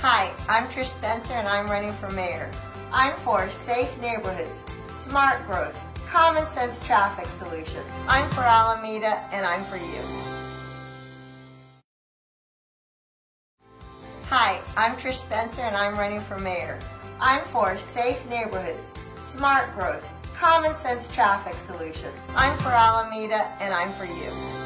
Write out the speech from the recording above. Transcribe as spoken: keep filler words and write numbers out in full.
Hi, I'm Trish Spencer and I'm running for mayor. I'm for safe neighborhoods, smart growth, common sense traffic solutions. I'm for Alameda and I'm for you. Hi, I'm Trish Spencer and I'm running for mayor. I'm for safe neighborhoods, smart growth, common sense traffic solutions. I'm for Alameda and I'm for you.